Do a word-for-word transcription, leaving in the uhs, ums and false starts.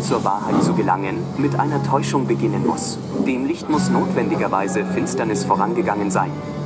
zur Wahrheit zu gelangen, mit einer Täuschung beginnen muss. Dem Licht muss notwendigerweise Finsternis vorangegangen sein.